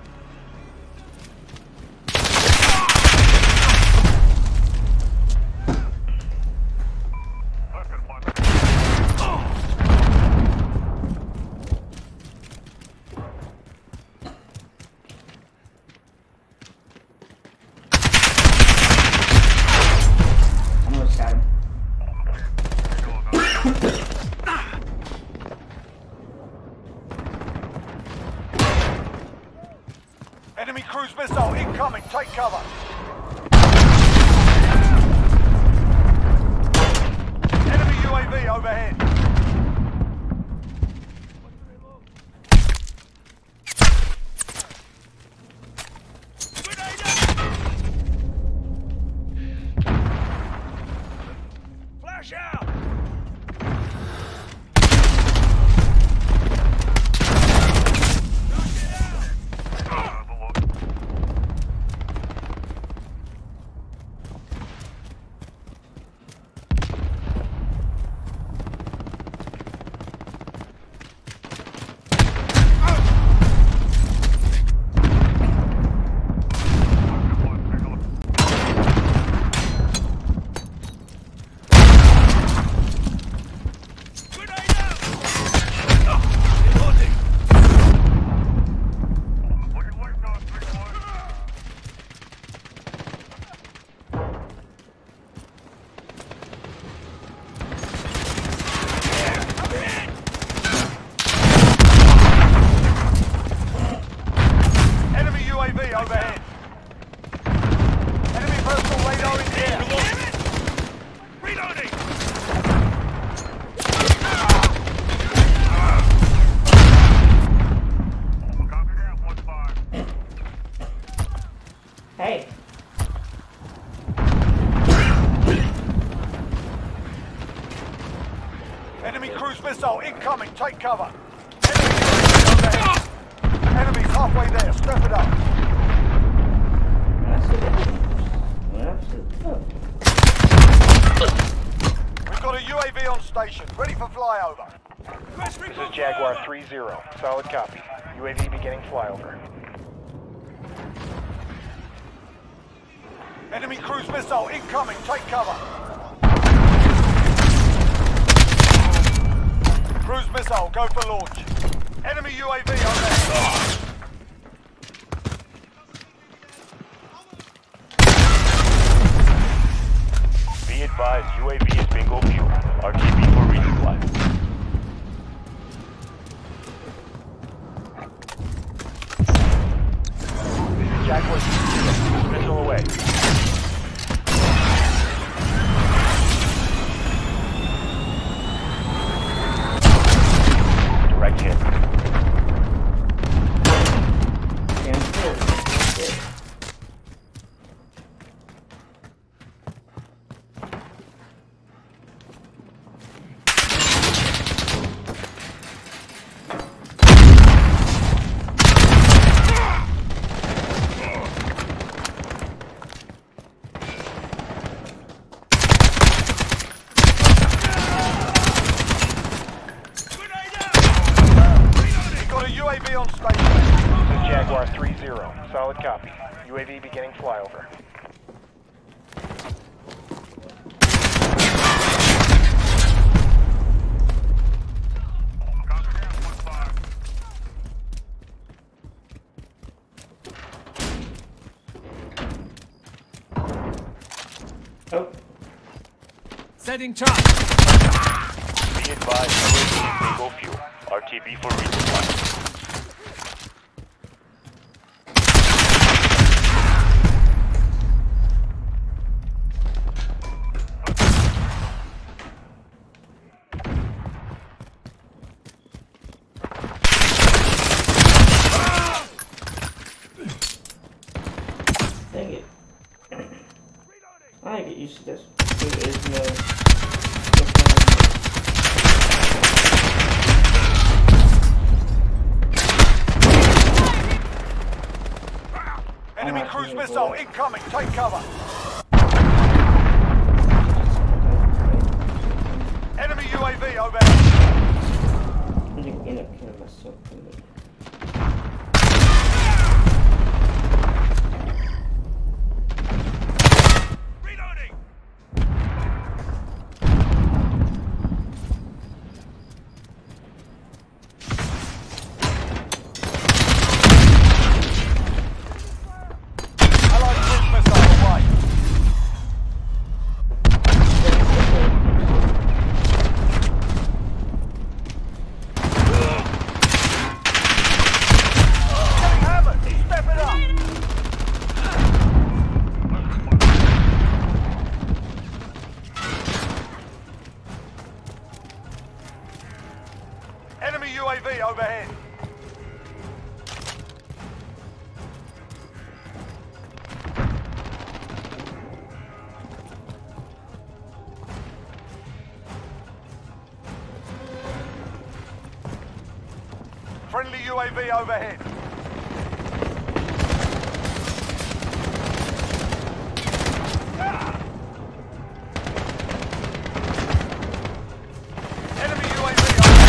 Almost got him. Enemy cruise missile incoming. Take cover. Enemy UAV overhead. Flash out. Enemy cruise missile incoming. Take cover. Enemies halfway there. Step it up. That's it. That's it. We've got a UAV on station. Ready for flyover. This is Jaguar 3-0. Solid copy. UAV beginning flyover. Enemy cruise missile incoming. Take cover. Cruise missile, go for launch. Enemy UAV on there. Be advised, UAV is bingo fuel. RTB for resupply. Jaguar 3-0. Missile away. Direct hit. UAV on station. This is Jaguar 3-0. Solid copy. UAV beginning flyover. Oh. Setting charge. Be advised, UAV is bingo fuel. RTB for resupply. Dang it. I get used to this. There is no... Enemy cruise missile incoming. Take cover. Enemy UAV overhead. I'm gonna end up killing myself. Reloading. Allied cruise missile away. Getting hammered. Step it up. Enemy UAV overhead. Friendly UAV overhead. Enemy UAV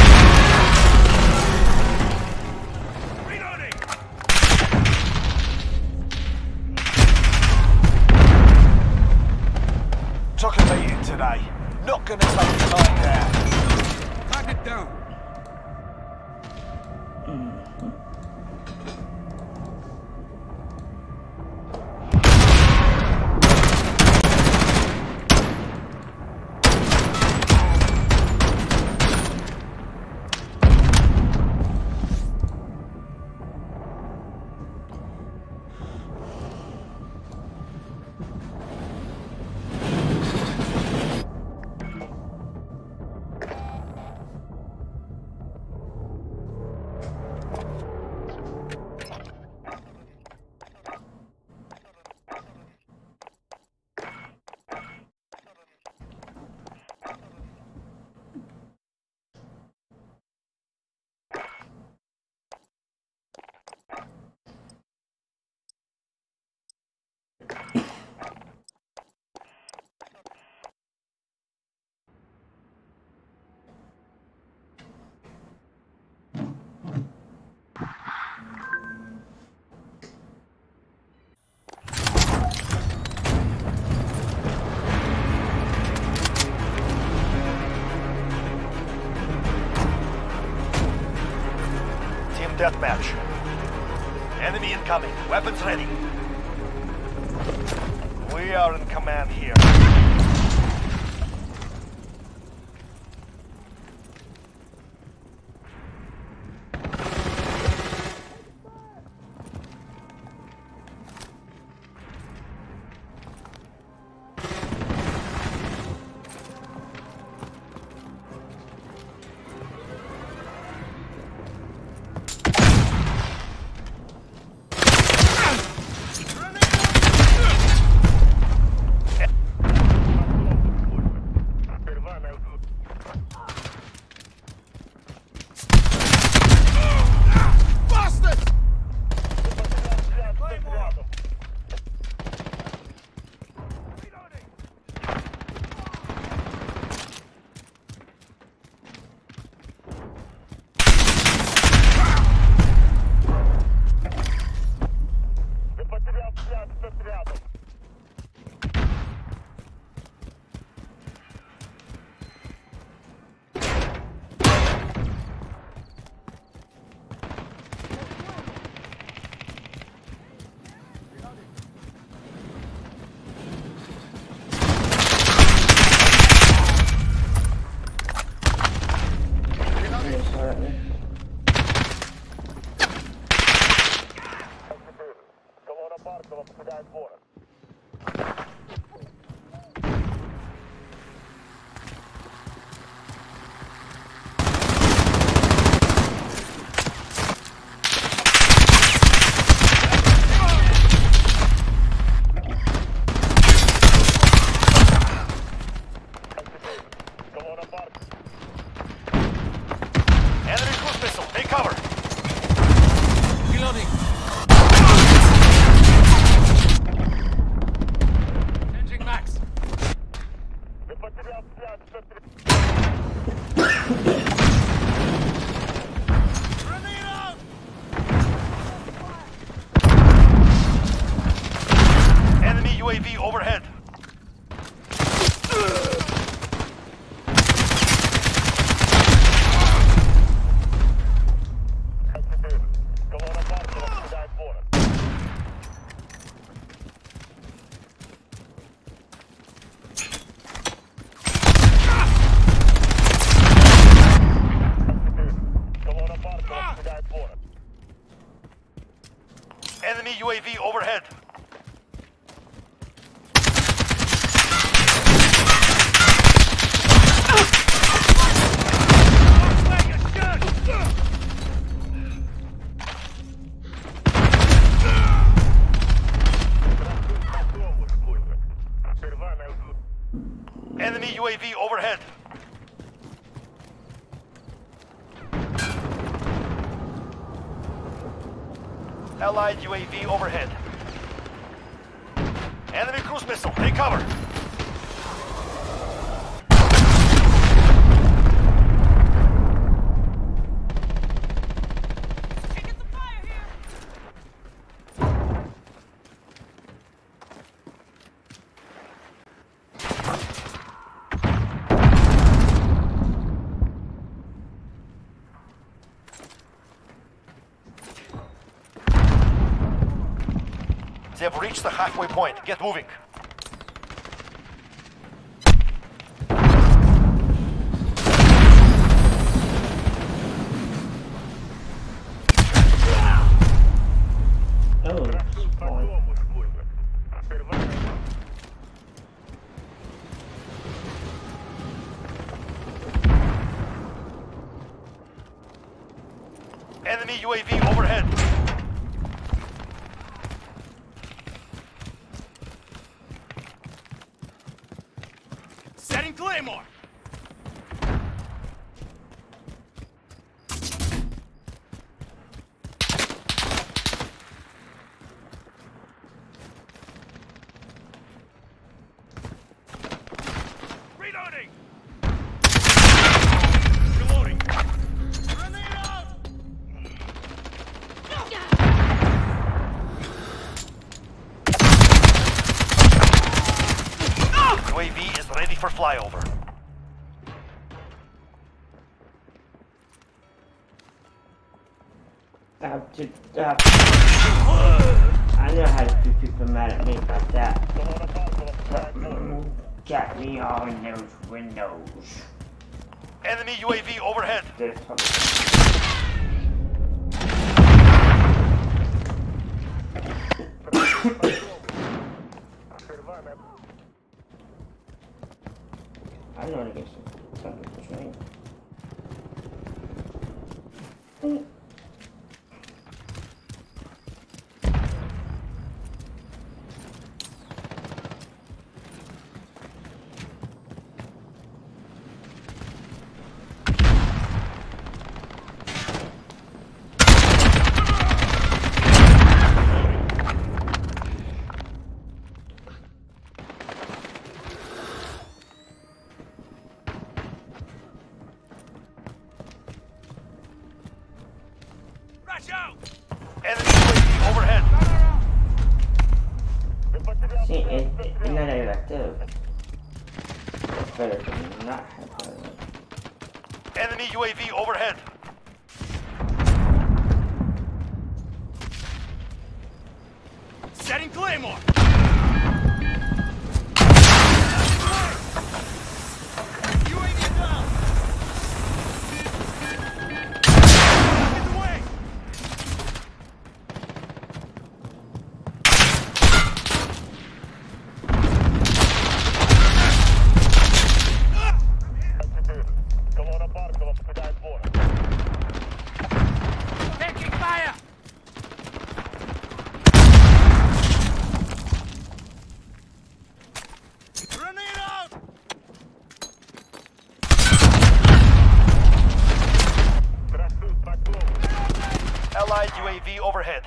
overhead. Reloading. Took a meeting today. Not gonna take the night down. Target down. deathmatch. Enemy incoming. Weapons ready. We are in command here. Enemy cruise missile, take cover. Reloading. Changing max. Enemy UAV overhead. Enemy UAV overhead. Enemy UAV overhead. Allied UAV overhead. Enemy cruise missile, take cover. They have reached the halfway point. Get moving. Enemy UAV overhead. Setting Claymore. Reloading. Reloading. UAV is ready for flyover. I know how to do people mad at me like that. Got me all in those windows. Enemy UAV overhead. I know how to get some train. Enemy UAV overhead. Sí, es una negativo. Pero not happen. Enemy UAV overhead. Setting Claymore! UAV down! Get away! Taking fire! Grenade out! Allied UAV overhead.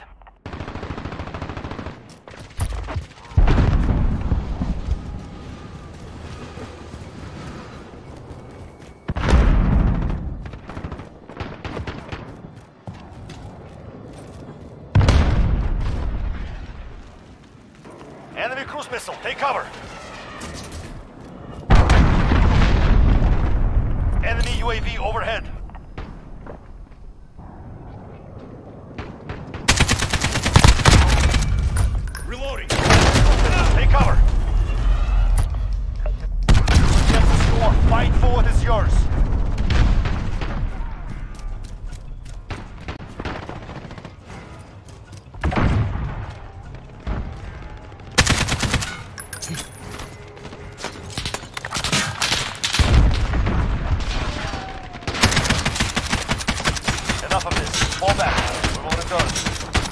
Enemy cruise missile, take cover. Enemy UAV overhead. Reloading! Take cover. Get the score. Fight for what is yours. Enough of this. Fall back. We're on a gun.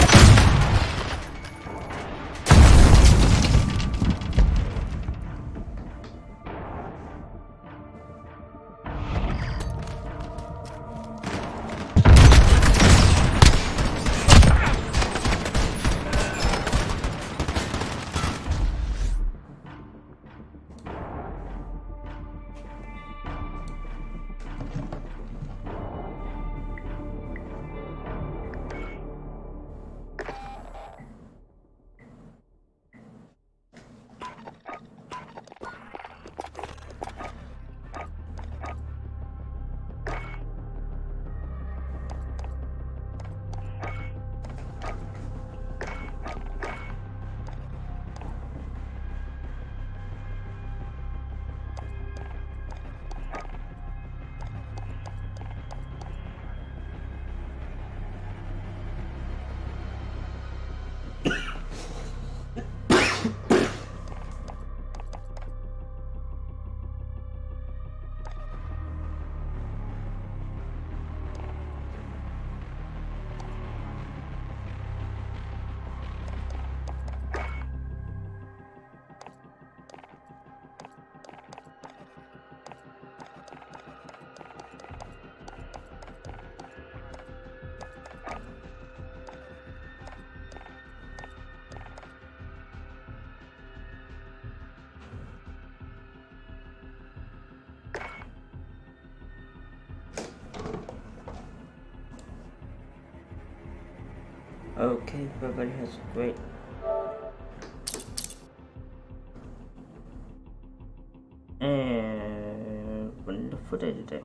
Okay, everybody has a great and wonderful day today.